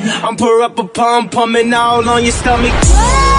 I'm pour up a pump, pumping all on your stomach.